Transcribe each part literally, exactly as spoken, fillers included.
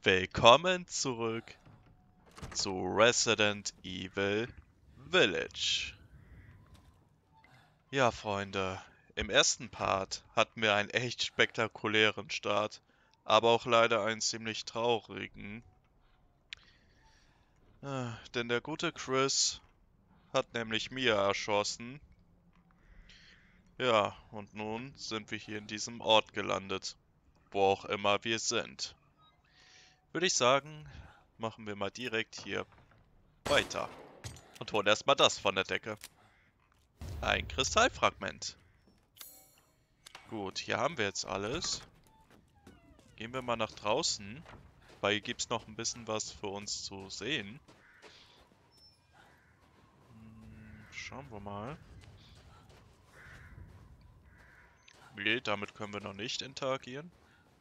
Willkommen zurück zu Resident Evil Village. Ja, Freunde, im ersten Part hatten wir einen echt spektakulären Start, aber auch leider einen ziemlich traurigen. Äh, denn der gute Chris hat nämlich Mia erschossen. Ja, und nun sind wir hier in diesem Ort gelandet, wo auch immer wir sind. Würde ich sagen, machen wir mal direkt hier weiter und holen erstmal das von der Decke. Ein Kristallfragment. Gut, hier haben wir jetzt alles. Gehen wir mal nach draußen, weil hier gibt es noch ein bisschen was für uns zu sehen. Hm, schauen wir mal. Nee, damit können wir noch nicht interagieren.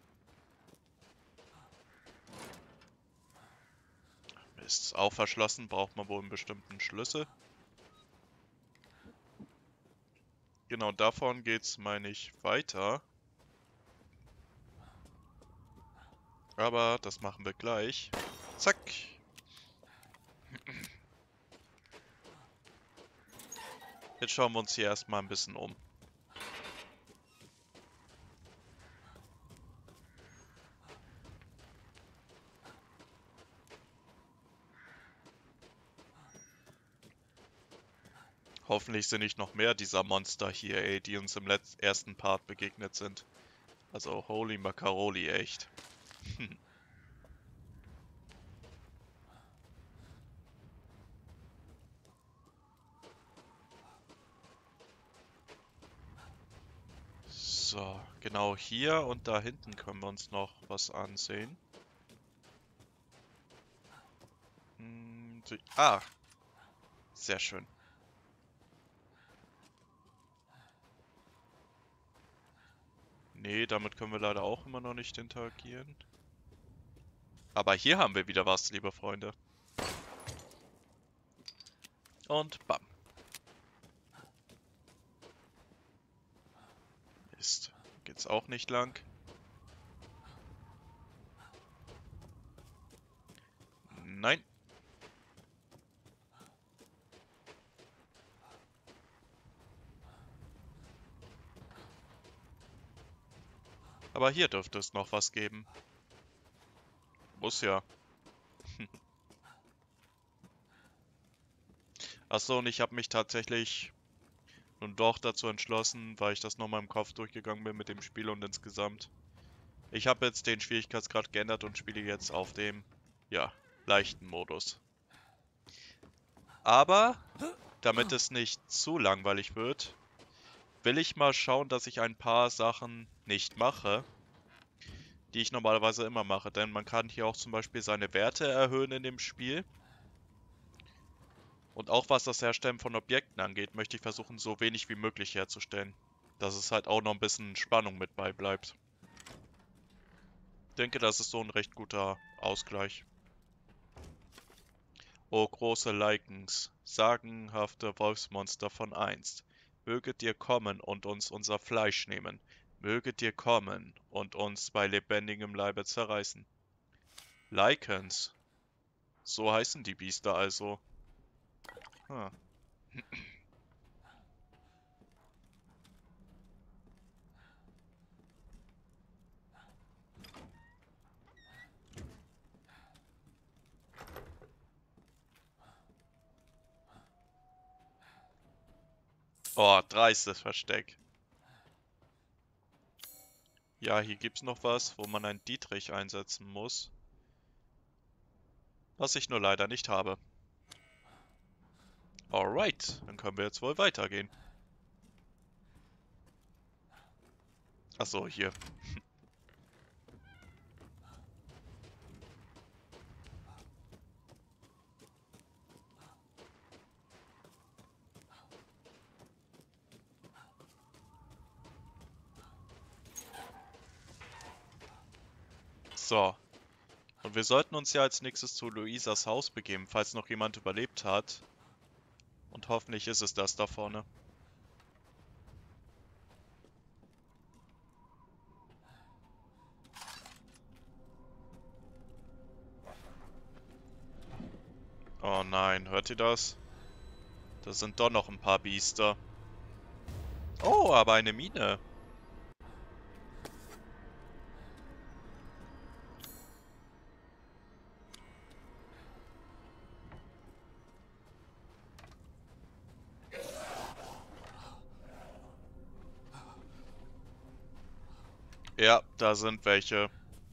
Ist auch verschlossen, braucht man wohl einen bestimmten Schlüssel. Genau, davon geht's, meine ich, weiter. Aber das machen wir gleich. Zack. Jetzt schauen wir uns hier erstmal ein bisschen um. Hoffentlich sind nicht noch mehr dieser Monster hier, ey, die uns im letzten ersten Part begegnet sind. Also, holy Macaroli, echt. So, genau hier und da hinten können wir uns noch was ansehen. Hm, so- ah, sehr schön. Nee, damit können wir leider auch immer noch nicht interagieren. Aber hier haben wir wieder was, liebe Freunde. Und bam. Mist. Geht's auch nicht lang. Nein. Aber hier dürfte es noch was geben. Muss ja. Achso, und ich habe mich tatsächlich nun doch dazu entschlossen, weil ich das nochmal im Kopf durchgegangen bin mit dem Spiel und insgesamt. Ich habe jetzt den Schwierigkeitsgrad geändert und spiele jetzt auf dem, ja, leichten Modus. Aber, damit es nicht zu langweilig wird, will ich mal schauen, dass ich ein paar Sachen nicht mache, die ich normalerweise immer mache. Denn man kann hier auch zum Beispiel seine Werte erhöhen in dem Spiel. Und auch was das Herstellen von Objekten angeht, möchte ich versuchen, so wenig wie möglich herzustellen. Dass es halt auch noch ein bisschen Spannung mit bei bleibt. Ich denke, das ist so ein recht guter Ausgleich. O große Lycans, sagenhafte Wolfsmonster von einst, möget ihr kommen und uns unser Fleisch nehmen, möget ihr kommen und uns bei lebendigem Leibe zerreißen. Lycans, so heißen die Biester also. Hm. Oh, dreistes Versteck. Ja, hier gibt's noch was, wo man einen Dietrich einsetzen muss. Was ich nur leider nicht habe. Alright, dann können wir jetzt wohl weitergehen. Achso, hier. So. Und wir sollten uns ja als nächstes zu Luisas Haus begeben, falls noch jemand überlebt hat. Und hoffentlich ist es das da vorne. Oh nein, hört ihr das? Da sind doch noch ein paar Biester. Oh, aber eine Mine. Ja, da sind welche.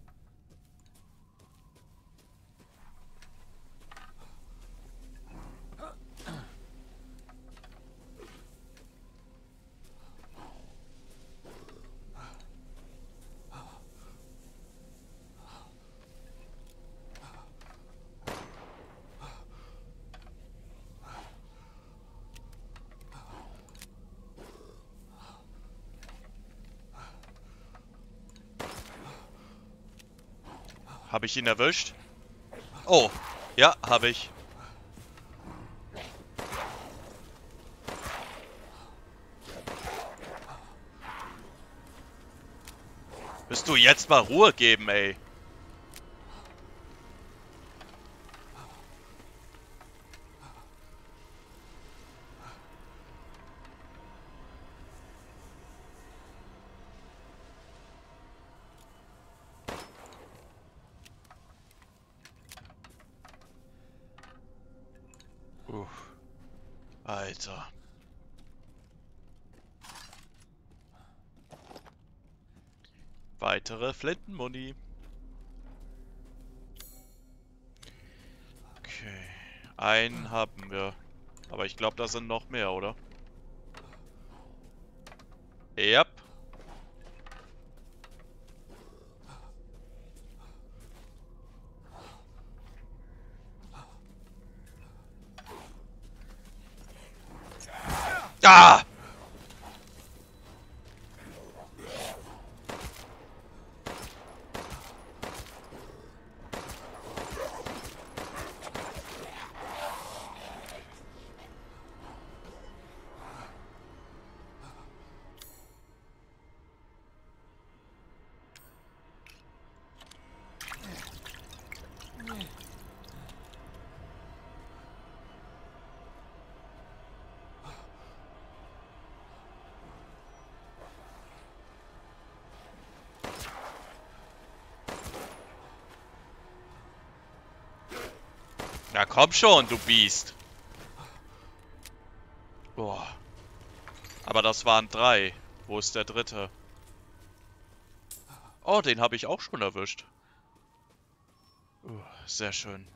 Habe ich ihn erwischt? Oh, ja, habe ich. Willst du jetzt mal Ruhe geben, ey? Uff. Alter. Weitere Flintenmuni. Okay. Einen haben wir. Aber ich glaube, da sind noch mehr, oder? Yep. Ah! Na komm schon, du Biest. Boah. Aber das waren drei. Wo ist der dritte? Oh, den habe ich auch schon erwischt. Uh, sehr schön.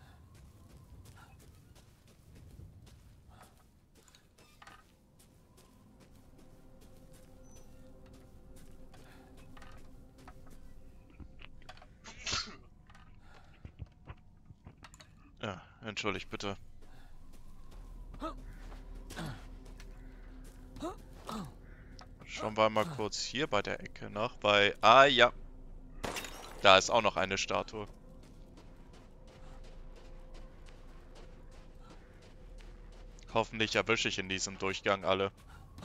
Ja, entschuldigt bitte. Schauen wir mal kurz hier bei der Ecke nach, bei... Ah, ja. Da ist auch noch eine Statue. Hoffentlich erwische ich in diesem Durchgang alle.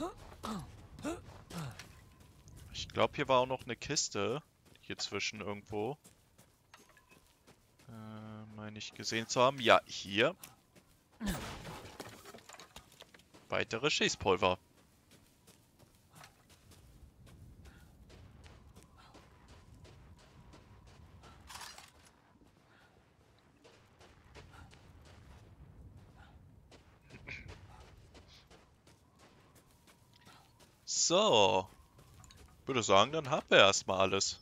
Ich glaube, hier war auch noch eine Kiste. Hier zwischen irgendwo. Äh, meine ich gesehen zu haben. Ja, hier. Weitere Schießpulver. So. Würde sagen, dann haben wir erstmal alles.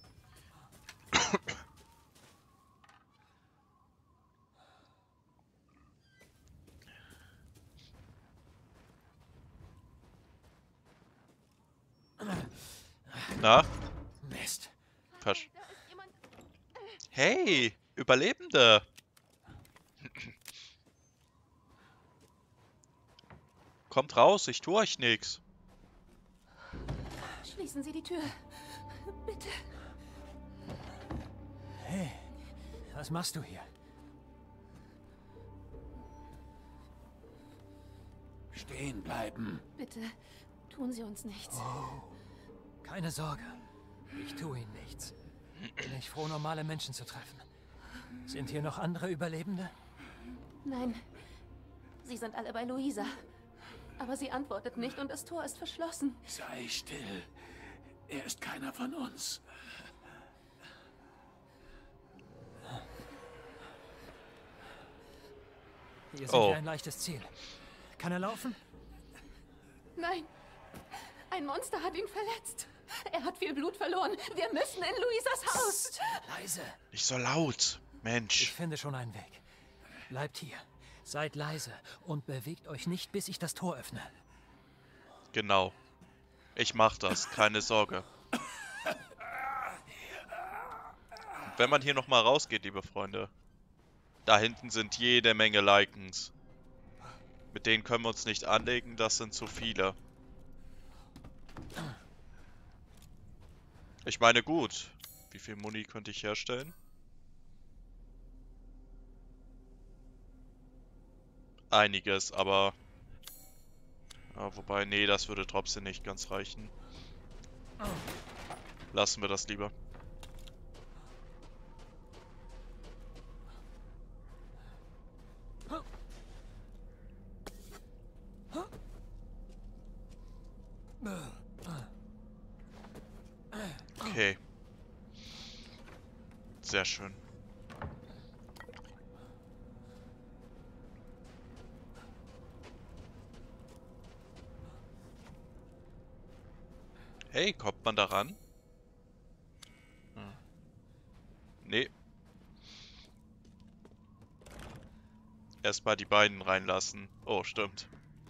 Na? Mist. Versch Hey, Überlebende! Kommt raus, ich tue euch nichts. Schließen Sie die Tür. Bitte. Hey, was machst du hier? Stehen bleiben. Bitte, tun Sie uns nichts. Oh, keine Sorge. Ich tue Ihnen nichts. Bin ich froh, normale Menschen zu treffen. Sind hier noch andere Überlebende? Nein, Sie sind alle bei Luisa. Aber sie antwortet nicht und das Tor ist verschlossen. Sei still. Er ist keiner von uns. Hier sind Oh. wir ein leichtes Ziel. Kann er laufen? Nein. Ein Monster hat ihn verletzt. Er hat viel Blut verloren. Wir müssen in Luisas Haus. Leise. Nicht so laut. Ich Mensch. finde schon einen Weg. Bleibt hier. Seid leise und bewegt euch nicht, bis ich das Tor öffne. Genau. Ich mach das. Keine Sorge. Und wenn man hier nochmal rausgeht, liebe Freunde. Da hinten sind jede Menge Lycans. Mit denen können wir uns nicht anlegen. Das sind zu viele. Ich meine, gut. Wie viel Muni könnte ich herstellen? Einiges, aber... Ja, wobei, nee, das würde trotzdem nicht ganz reichen. Lassen wir das lieber. Okay. Sehr schön. Hey, kommt man da ran? Hm. Nee. Erstmal die beiden reinlassen. Oh, stimmt.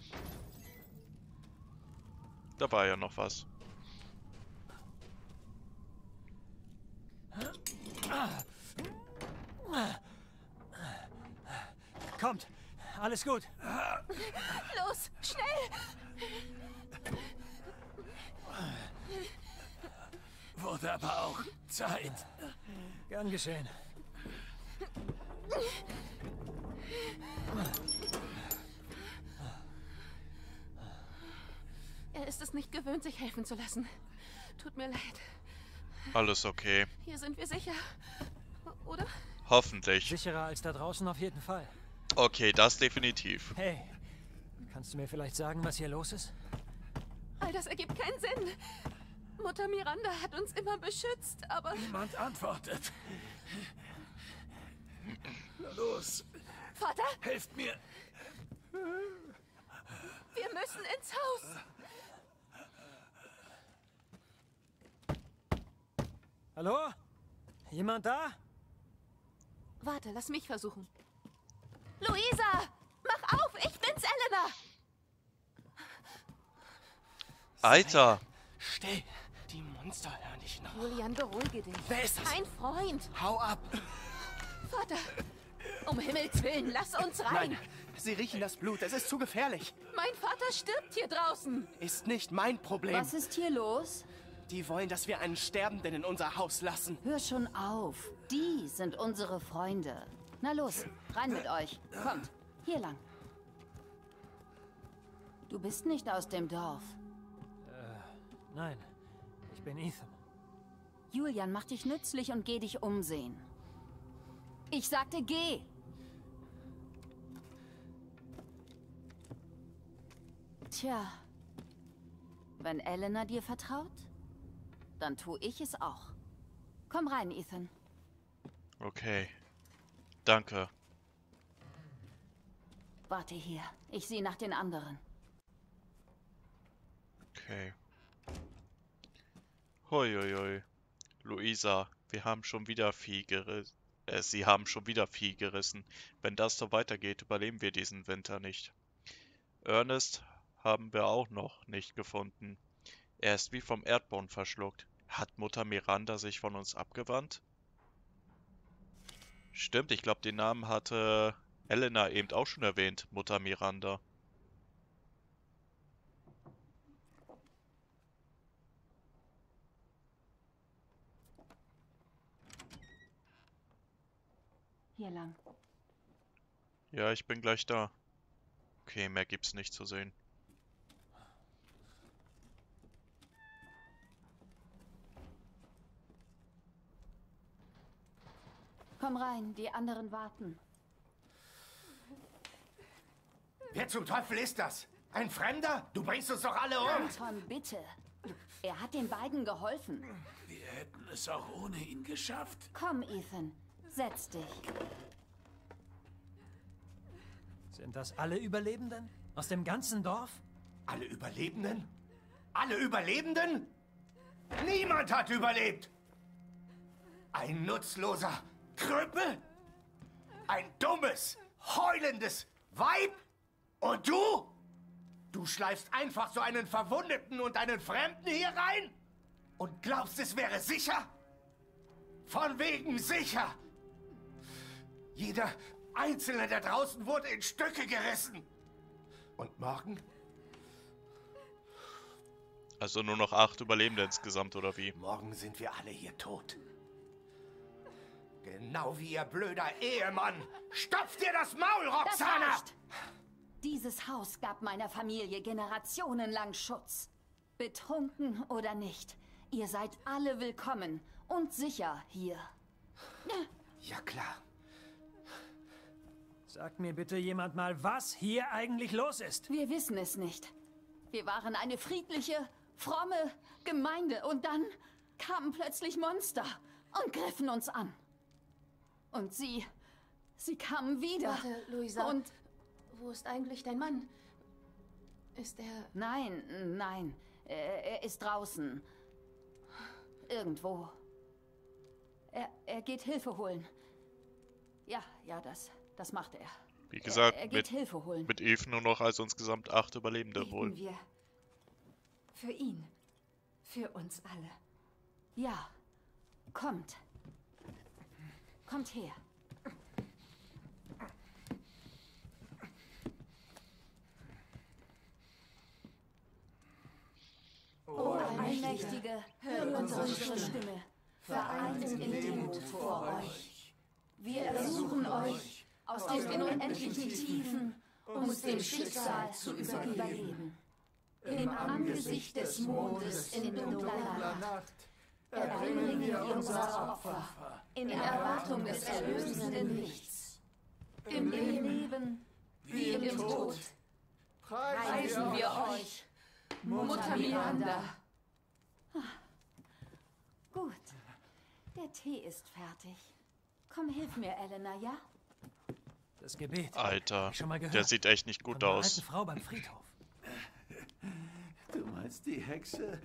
Da war ja noch was. Kommt. Alles gut. Los, schnell. Wurde aber auch Zeit. Gern geschehen. Er ist es nicht gewöhnt, sich helfen zu lassen. Tut mir leid. Alles okay. Hier sind wir sicher. Oder? Hoffentlich. Sicherer als da draußen auf jeden Fall. Okay, das definitiv. Hey, kannst du mir vielleicht sagen, was hier los ist? All das ergibt keinen Sinn. Mutter Miranda hat uns immer beschützt, aber... Niemand antwortet. Na los, Vater, helft mir. wir müssen ins Haus. Hallo? Jemand da? Warte, lass mich versuchen. Luisa, mach auf, ich bin's, Elena. Alter! Still! Die Monster hören dich noch. Julian, beruhige dich. Wer ist das? Kein Freund. Hau ab! Vater, um Himmels Willen, lass uns rein. Nein, sie riechen das Blut. Es ist zu gefährlich. Mein Vater stirbt hier draußen. Ist nicht mein Problem. Was ist hier los? Die wollen, dass wir einen Sterbenden in unser Haus lassen. Hör schon auf. Die sind unsere Freunde. Na los, rein mit euch. Kommt, hier lang. Du bist nicht aus dem Dorf. Nein, ich bin Ethan. Julian, mach dich nützlich und geh dich umsehen. Ich sagte, geh! Tja, wenn Elena dir vertraut, dann tue ich es auch. Komm rein, Ethan. Okay. Danke. Warte hier. Ich sehe nach den anderen. Okay. Huiuiui. Luisa, wir haben schon wieder Vieh gerissen. Äh, sie haben schon wieder Vieh gerissen. Wenn das so weitergeht, überleben wir diesen Winter nicht. Ernest haben wir auch noch nicht gefunden. Er ist wie vom Erdboden verschluckt. Hat Mutter Miranda sich von uns abgewandt? Stimmt, ich glaube, den Namen hatte Elena eben auch schon erwähnt, Mutter Miranda. Hier lang. Ja, ich bin gleich da. Okay, mehr gibt's nicht zu sehen. Komm rein, die anderen warten. Wer zum Teufel ist das? Ein Fremder? Du bringst uns doch alle um! Anton, bitte. Er hat den beiden geholfen. Wir hätten es auch ohne ihn geschafft. Komm, Ethan. Setz dich. Sind das alle Überlebenden? Aus dem ganzen Dorf? Alle Überlebenden? Alle Überlebenden? Niemand hat überlebt! Ein nutzloser Krüppel? Ein dummes, heulendes Weib? Und du? Du schleifst einfach so einen Verwundeten und einen Fremden hier rein? Und glaubst, es wäre sicher? Von wegen sicher! Jeder Einzelne da draußen wurde in Stücke gerissen. Und morgen? Also nur noch acht Überlebende insgesamt, oder wie? Morgen sind wir alle hier tot. Genau wie ihr blöder Ehemann. Stopf dir das Maul, Das Roxana! reicht. Dieses Haus gab meiner Familie generationenlang Schutz. Betrunken oder nicht, ihr seid alle willkommen und sicher hier. Ja, klar. Sagt mir bitte jemand mal, was hier eigentlich los ist. Wir wissen es nicht. Wir waren eine friedliche, fromme Gemeinde und dann kamen plötzlich Monster und griffen uns an. Und sie, sie kamen wieder. Warte, Luisa. Und Wo ist eigentlich dein Mann? Ist er... nein, nein, er, er ist draußen. Irgendwo. Er, er geht Hilfe holen. Ja, ja, das, das macht er. Wie gesagt, er, er mit, geht Hilfe holen. mit Eve nur noch also insgesamt acht Überlebende Beten wohl. wir für ihn. Für uns alle. Ja, kommt. Kommt her. O Allmächtige, hört unsere Stimme, vereint in Demut vor euch. Wir ersuchen euch, aus den unendlichen Tiefen uns dem Schicksal zu übergeben. Im Angesicht des Mondes in dunkler Nacht erbringen wir unser Opfer in Erwartung des erlösenden Lichts. Im Leben wie im Tod preisen wir euch, Mutter Miranda. Gut, der Tee ist fertig. Komm, hilf mir, Elena, ja? Das Gebet. Alter, Hab ich schon mal gehört. der sieht echt nicht gut Von einer aus. alten Frau beim Friedhof. Du meinst die Hexe?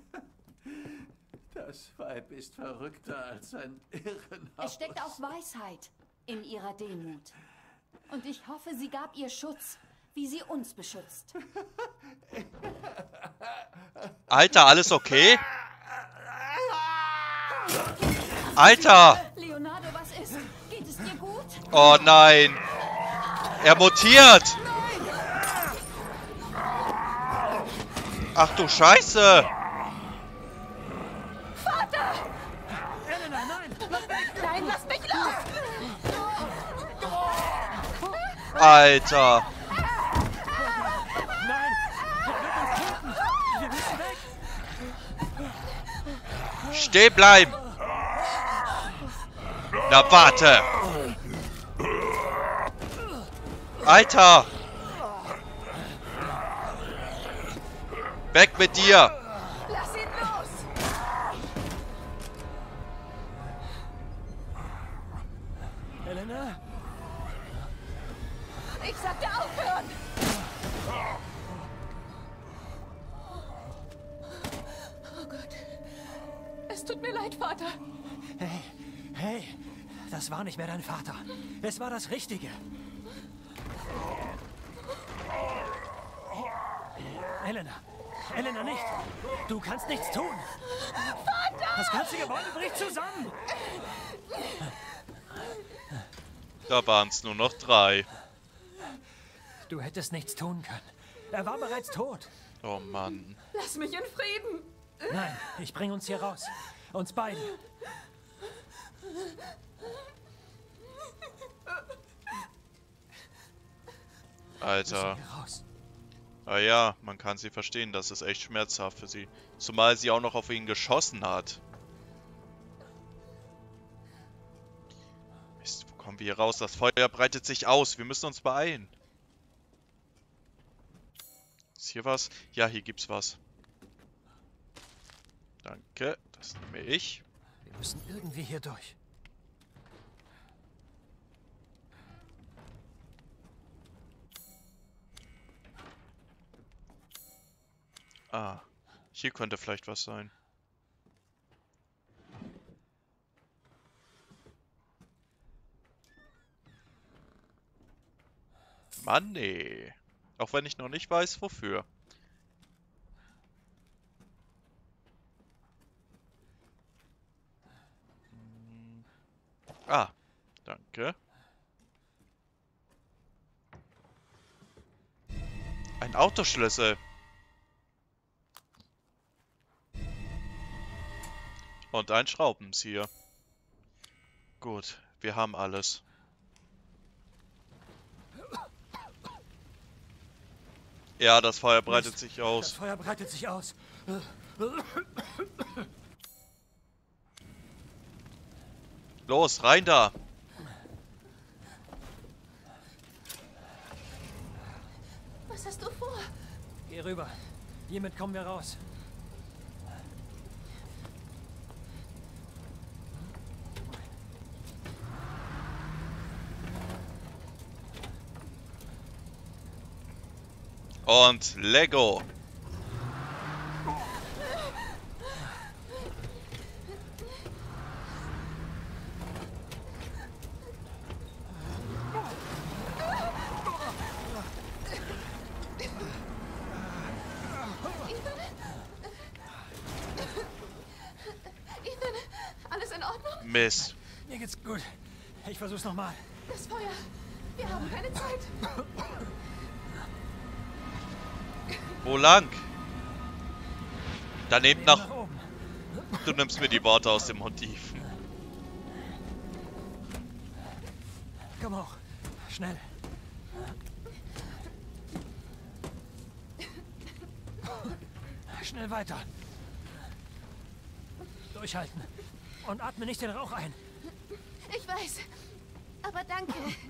Das Weib ist verrückter als ein Irrenhaus. Es steckt auch Weisheit in ihrer Demut. Und ich hoffe, sie gab ihr Schutz, wie sie uns beschützt. Alter, alles okay? Alter! Leonardo, was ist? Geht es dir gut? Oh nein! Er mutiert! Ach du Scheiße! Elena, nein! Lass mich! Nein, lass mich los! Alter! Nein! Er wird uns töten! Wir müssen weg! Steh bleiben! Na warte! Alter! Weg mit dir! Lass ihn los! Elena? Ich sagte aufhören! Oh Gott. Es tut mir leid, Vater. Hey, hey! Das war nicht mehr dein Vater. Es war das Richtige. Elena! Elena, nicht! Du kannst nichts tun! Vater! Das ganze Gebäude bricht zusammen! Da waren es nur noch drei. Du hättest nichts tun können. Er war bereits tot. Oh Mann. Lass mich in Frieden. Nein, ich bring uns hier raus. Uns beide. Alter. Hier raus. Ah ja, man kann sie verstehen, das ist echt schmerzhaft für sie. Zumal sie auch noch auf ihn geschossen hat. Mist, wo kommen wir hier raus? Das Feuer breitet sich aus. Wir müssen uns beeilen. hier was? Ja, hier gibt's was. Danke, das nehme ich. Wir müssen irgendwie hier durch. Ah, hier könnte vielleicht was sein. Mann, nee. Auch wenn ich noch nicht weiß, wofür. Hm. Ah, danke. Ein Autoschlüssel. Und ein Schraubenzieher. Gut, wir haben alles. Ja, das Feuer breitet Mist, sich aus. Das Feuer breitet sich aus. Los, rein da! Was hast du vor? Geh rüber. Hiermit kommen wir raus. Und Lego. Ethan, alles in Ordnung? Mist. Mir geht's gut. Ich versuch's nochmal. Das Feuer. Wir haben keine Zeit. Wo lang? Daneben Nach nach... oben. Du nimmst mir die Worte aus dem Motiv. Komm hoch. Schnell. Schnell weiter. Durchhalten. Und atme nicht den Rauch ein. Ich weiß. Aber danke.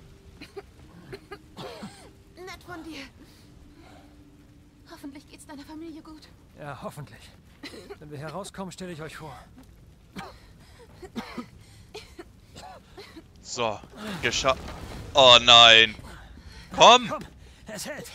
Nett von dir. Hoffentlich geht's deiner Familie gut. Ja, hoffentlich. Wenn wir hier rauskommen, stelle ich euch vor. So, geschafft. Oh nein. Komm! Komm, es hält.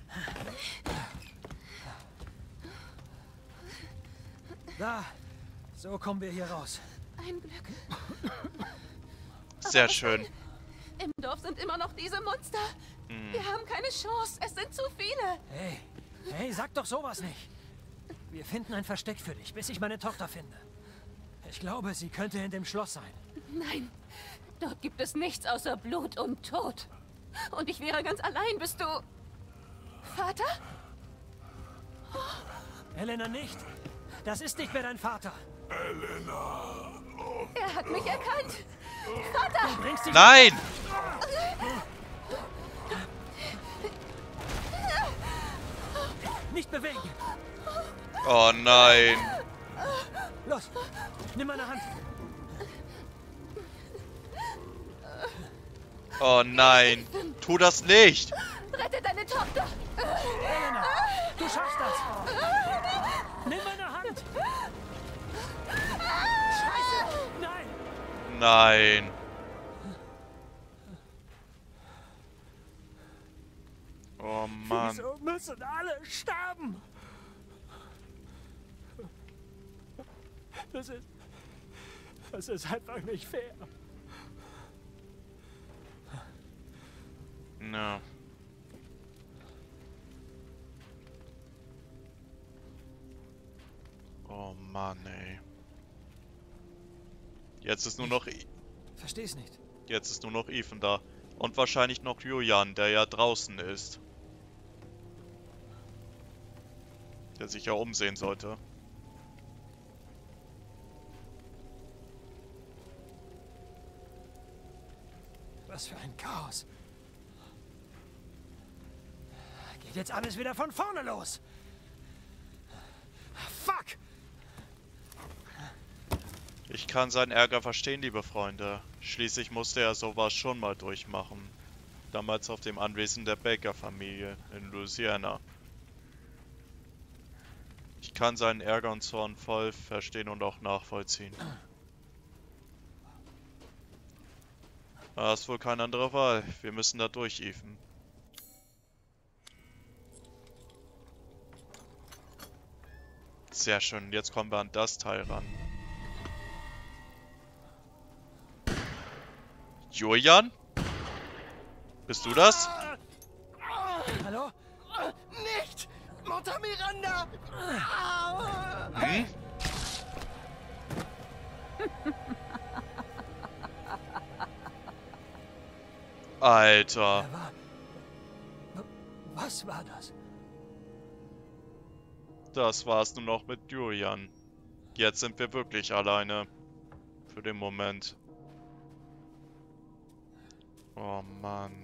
Da. So kommen wir hier raus. Ein Glück. Sehr schön. Im Dorf sind immer noch diese Monster. Hm. Wir haben keine Chance. Es sind zu viele. Hey, hey, sag doch sowas nicht. Wir finden ein Versteck für dich, bis ich meine Tochter finde. Ich glaube, sie könnte in dem Schloss sein. Nein, dort gibt es nichts außer Blut und Tod. Und ich wäre ganz allein, bist du... Vater? Elena nicht. Das ist nicht mehr dein Vater. Er hat mich erkannt. Vater! Du bringst dich Nein! nicht bewegen. Oh nein. Los, nimm meine Hand. Oh nein. Tu das nicht. Rette deine Tochter! Elena, du schaffst das. Nimm meine Hand. Scheiße, nein. Nein. Oh Mann. Wieso müssen alle sterben? Das ist... Das ist einfach nicht fair. No. Oh Mann, ey. Jetzt ist nur noch... I- Versteh's nicht. Jetzt ist nur noch Ethan da. Und wahrscheinlich noch Julian, der ja draußen ist. Der sich ja umsehen sollte. Was für ein Chaos. Geht jetzt alles wieder von vorne los. Fuck! Ich kann seinen Ärger verstehen, liebe Freunde. Schließlich musste er sowas schon mal durchmachen. Damals auf dem Anwesen der Baker-Familie in Louisiana. kann seinen Ärger und Zorn voll verstehen und auch nachvollziehen. Da ist wohl keine andere Wahl. Wir müssen da durch, Ethan. Sehr schön. Jetzt kommen wir an das Teil ran. Julian? Bist du das? Hallo? Nicht! Mutter Miranda! Hm? Alter. Wer war... Was war das? Das war's nur noch mit Julian. Jetzt sind wir wirklich alleine. Für den Moment. Oh Mann.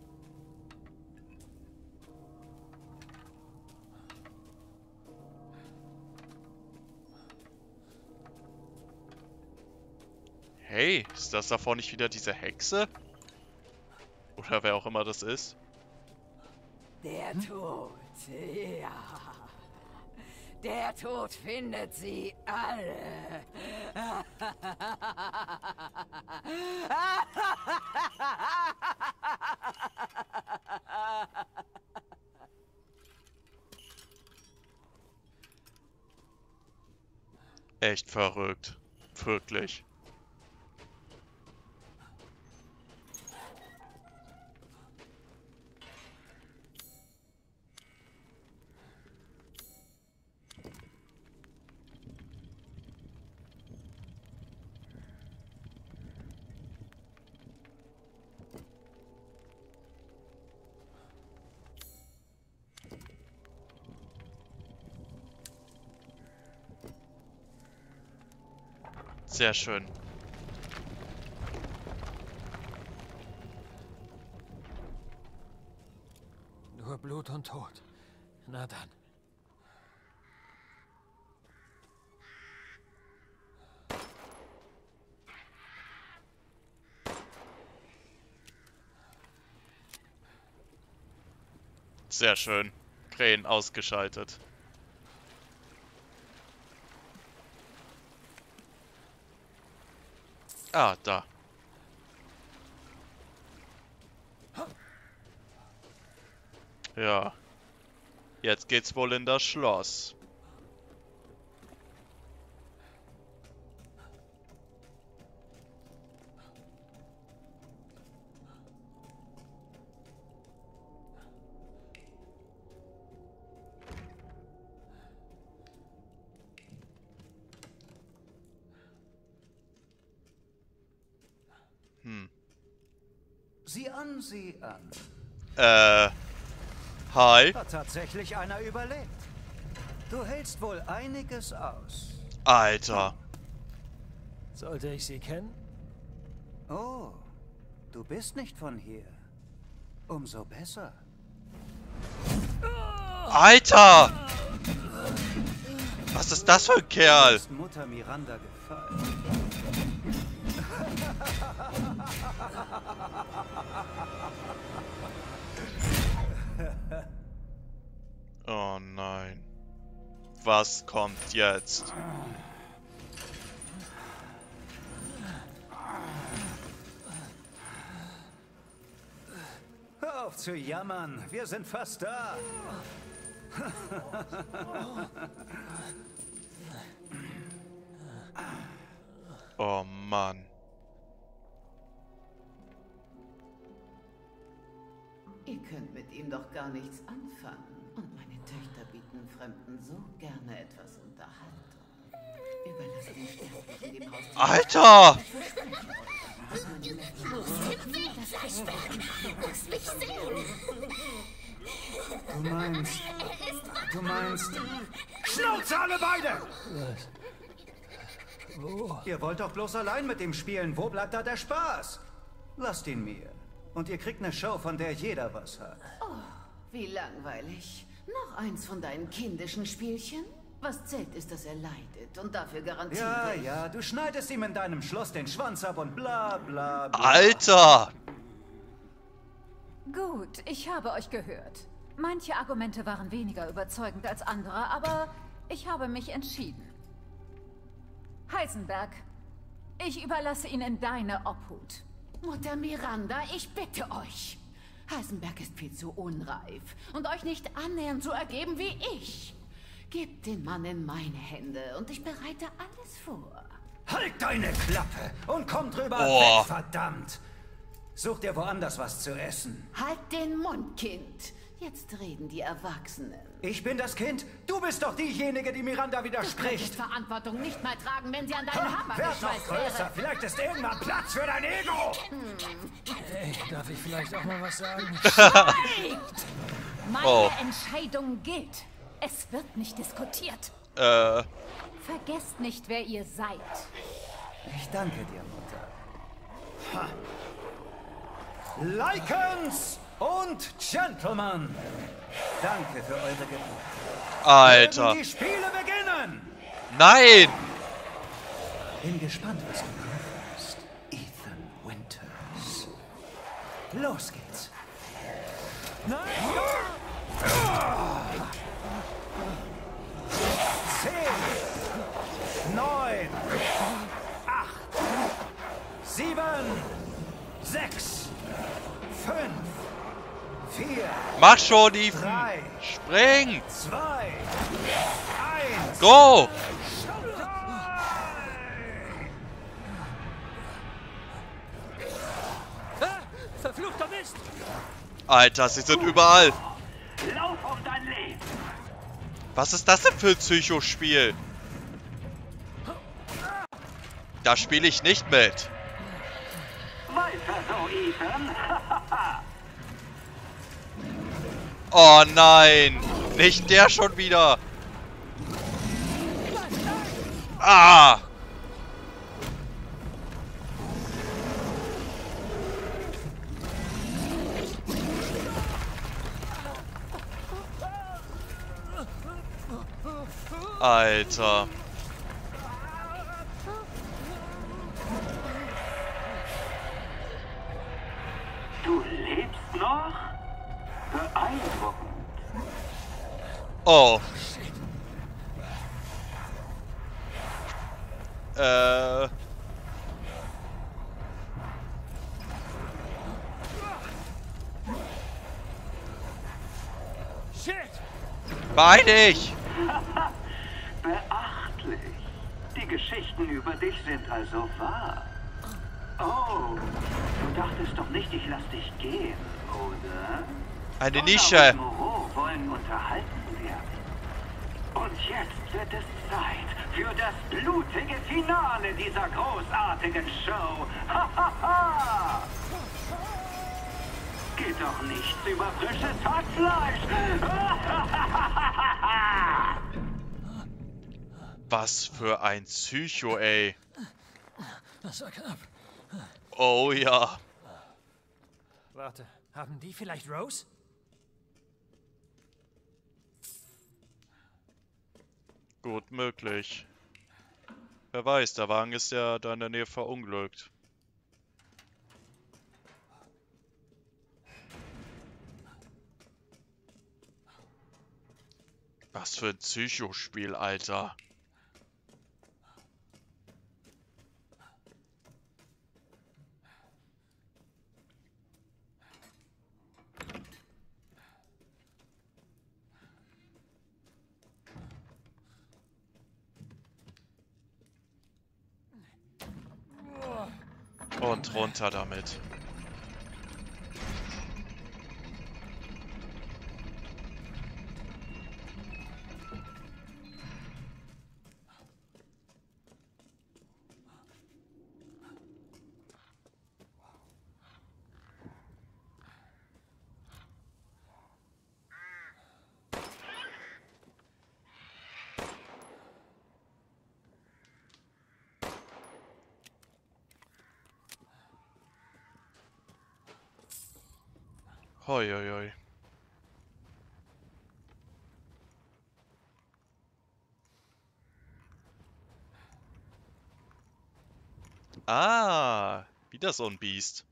Hey, ist das davor nicht wieder diese Hexe? Oder wer auch immer das ist? Der Tod, ja. Der Tod findet sie alle. Echt verrückt. Wirklich. Sehr schön. Nur Blut und Tod. Na dann. Sehr schön. Krähen ausgeschaltet. Ah, da. Ja. Jetzt geht's wohl in das Schloss. Hm. Sieh an, sieh an. Äh. Hi. Hat tatsächlich einer überlebt. Du hältst wohl einiges aus. Alter. Sollte ich sie kennen? Oh, du bist nicht von hier. Umso besser. Alter! Was ist das für ein Kerl? Ist Mutter Miranda gefallen. Oh nein. Was kommt jetzt? Hör auf zu jammern, wir sind fast da. Oh Mann. Ihr könnt mit ihm doch gar nichts anfangen. Und meine Töchter bieten Fremden so gerne etwas Unterhaltung. Überlasst den Sterblichen dem Haus. Alter! Du meinst... Du meinst... Schnauze alle beide! Was? Wo? Ihr wollt doch bloß allein mit dem spielen. Wo bleibt da der Spaß? Lasst ihn mir. Und ihr kriegt eine Show, von der jeder was hat. Oh, wie langweilig. Noch eins von deinen kindischen Spielchen? Was zählt ist, dass er leidet. Und dafür garantiere Ja, ich... ja, du schneidest ihm in deinem Schloss den Schwanz ab und bla bla bla. Alter! Gut, ich habe euch gehört. Manche Argumente waren weniger überzeugend als andere, aber Ich habe mich entschieden. Heisenberg, ich überlasse ihn in deine Obhut. Mutter Miranda, ich bitte euch. Heisenberg ist viel zu unreif und euch nicht annähernd so ergeben wie ich. Gebt den Mann in meine Hände und ich bereite alles vor. Halt deine Klappe und komm drüber Oh. weg, verdammt! Such dir woanders was zu essen. Halt den Mund, Kind. Jetzt reden die Erwachsenen. Ich bin das Kind. Du bist doch diejenige, die Miranda Du widerspricht. könntest Verantwortung nicht mal tragen, wenn sie an deinen Ha, Hammer werd noch geschweißt größer. wäre. Vielleicht ist irgendwann Platz für dein Ego. Hey, darf ich vielleicht auch mal was sagen? Schweigt! Meine Oh. Entscheidung gilt. Es wird nicht diskutiert. Äh, Vergesst nicht, wer ihr seid. Ich danke dir, Mutter. Ha. Lycans und Gentlemen, danke für eure Geduld. Alter. Werden die Spiele beginnen? Nein! Bin gespannt, was du machst, Ethan Winters. Los geht's. Zehn, neun, acht, sieben, sechs, fünf, vier, Mach schon, Ethan! drei, Spring! zwei, eins. Go! Ah, verfluchter Mist! Alter, sie sind überall! Lauf um dein Leben! Was ist das denn für ein Psychospiel? Da spiele ich nicht mit. Weiter so, Ethan! Oh nein! Nicht der schon wieder! Ah! Alter. Du lebst noch? Beeindruckend. Oh. Äh. Shit! Beeil dich! Beachtlich. Die Geschichten über dich sind also wahr. Oh, du dachtest doch nicht, ich lass dich gehen, oder? Eine Donna Nische. und Moreau wollen unterhalten werden. Und jetzt wird es Zeit für das blutige Finale dieser großartigen Show. Hahaha! Geht doch nichts über frisches Hackfleisch. Was für ein Psycho, ey. Das war knapp. Oh ja. Warte, haben die vielleicht Rose? Gut möglich. Wer weiß, der Wagen ist ja da in der Nähe verunglückt. Was für ein Psychospiel, Alter. Und runter damit. Hoi, hoi, hoi. Ah, wieder so ein Biest.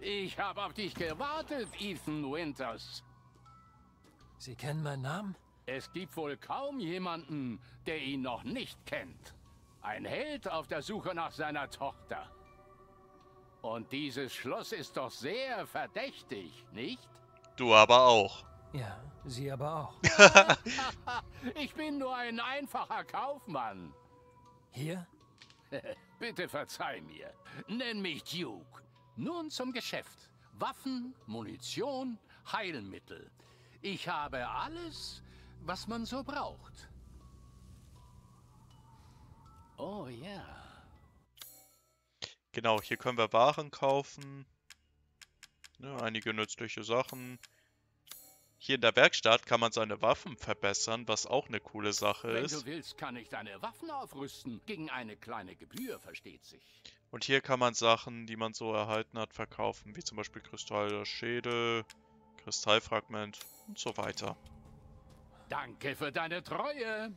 Ich habe auf dich gewartet, Ethan Winters. Sie kennen meinen Namen? Es gibt wohl kaum jemanden, der ihn noch nicht kennt. Ein Held auf der Suche nach seiner Tochter. Und dieses Schloss ist doch sehr verdächtig, nicht? Du aber auch. Ja, Sie aber auch. Ich bin nur ein einfacher Kaufmann. Hier? Bitte verzeih mir. Nenn mich Duke. Nun zum Geschäft. Waffen, Munition, Heilmittel. Ich habe alles, was man so braucht. Oh ja. Genau, hier können wir Waren kaufen. Ja, einige nützliche Sachen. Hier in der Werkstatt kann man seine Waffen verbessern, was auch eine coole Sache Wenn ist. du willst, kann ich deine Waffen aufrüsten. Gegen eine kleine Gebühr, versteht sich. Und hier kann man Sachen, die man so erhalten hat, verkaufen. Wie zum Beispiel Kristall Schädel, Kristallfragment und so weiter. Danke für deine Treue.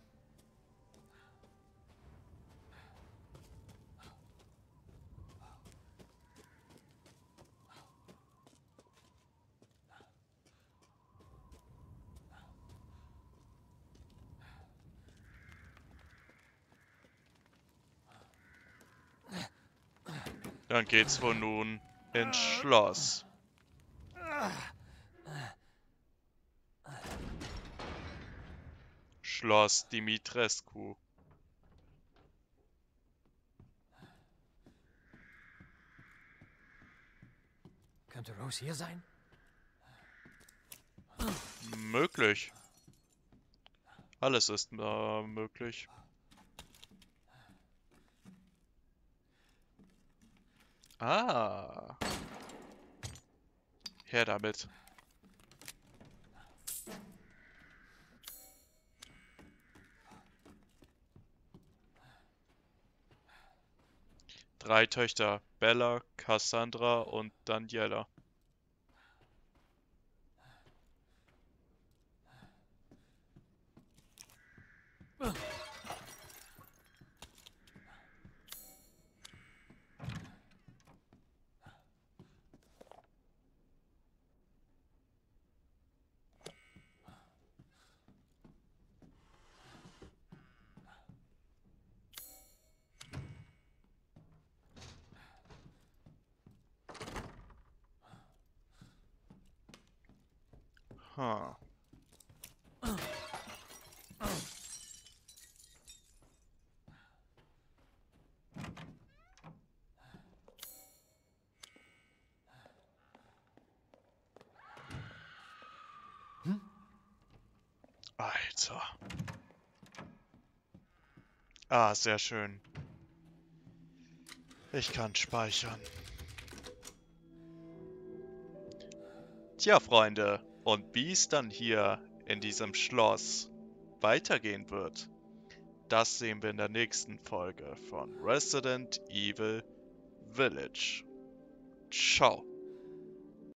Dann geht's wohl nun ins Schloss. Schloss Dimitrescu. Könnte Rose hier sein? Möglich. Alles ist äh, möglich. Ah. Her damit. Drei Töchter. Bella, Cassandra und Daniela. Huh. Hm? Alter. Ah, sehr schön. Ich kann speichern. Tja, Freunde, und wie es dann hier in diesem Schloss weitergehen wird, das sehen wir in der nächsten Folge von Resident Evil Village. Ciao.